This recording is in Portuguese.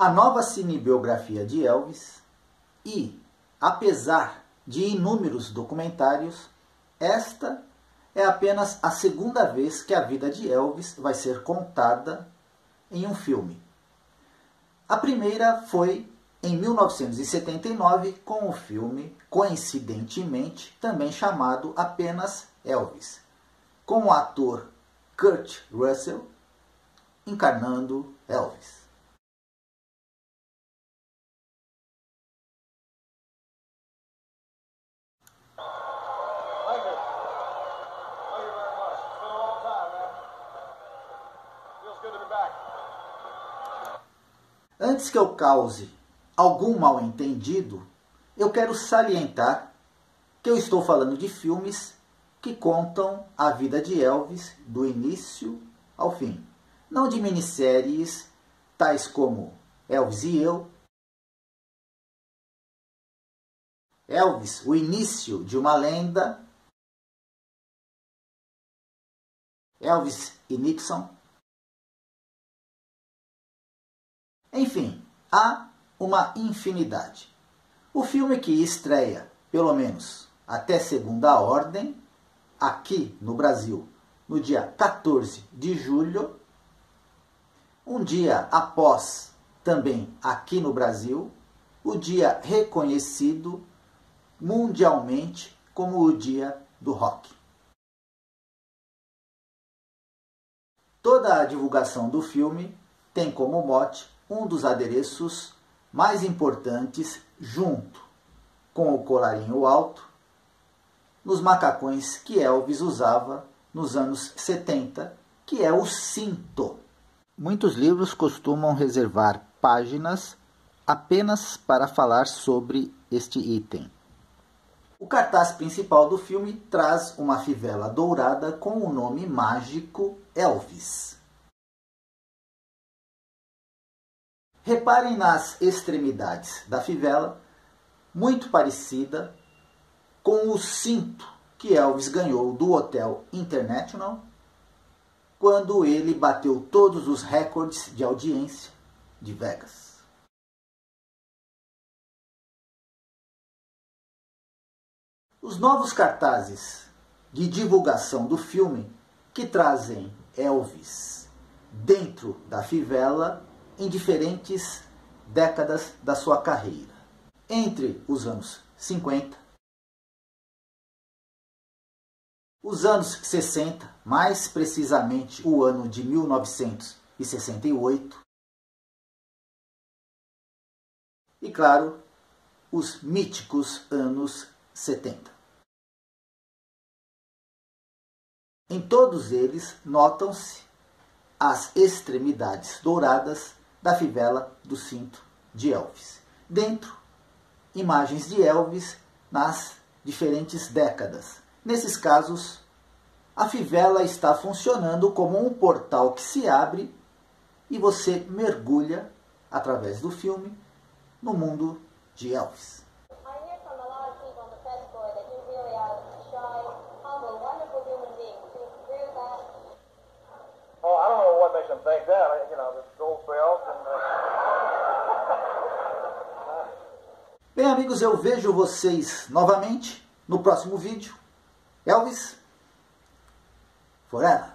a nova cinebiografia de Elvis e, apesar de inúmeros documentários, esta é apenas a segunda vez que a vida de Elvis vai ser contada em um filme. A primeira foi em 1979 com o filme, coincidentemente, também chamado apenas Elvis, com o ator Kurt Russell encarnando Elvis. Antes que eu cause algum mal-entendido, eu quero salientar que eu estou falando de filmes que contam a vida de Elvis do início ao fim. Não de minisséries tais como Elvis e Eu, Elvis, o início de uma lenda, Elvis e Nixon. Enfim, há uma infinidade. O filme que estreia, pelo menos até segunda ordem, aqui no Brasil, no dia 14 de julho, um dia após, também aqui no Brasil, o dia reconhecido mundialmente como o Dia do Rock. Toda a divulgação do filme tem como mote um dos adereços mais importantes, junto com o colarinho alto, nos macacões que Elvis usava nos anos 70, que é o cinto. Muitos livros costumam reservar páginas apenas para falar sobre este item. O cartaz principal do filme traz uma fivela dourada com o nome mágico Elvis. Reparem nas extremidades da fivela, muito parecida com o cinto que Elvis ganhou do Hotel International quando ele bateu todos os recordes de audiência de Vegas. Os novos cartazes de divulgação do filme que trazem Elvis dentro da fivela em diferentes décadas da sua carreira. Entre os anos 50, os anos 60, mais precisamente o ano de 1968, e claro, os míticos anos 70. Em todos eles notam-se as extremidades douradas da fivela do cinto de Elvis. Dentro, imagens de Elvis nas diferentes décadas. Nesses casos, a fivela está funcionando como um portal que se abre e você mergulha, através do filme, no mundo de Elvis. Oh, I don't know what makes them think that. You know, the gold belt and Bem, amigos, eu vejo vocês novamente no próximo vídeo. Elvis Forever!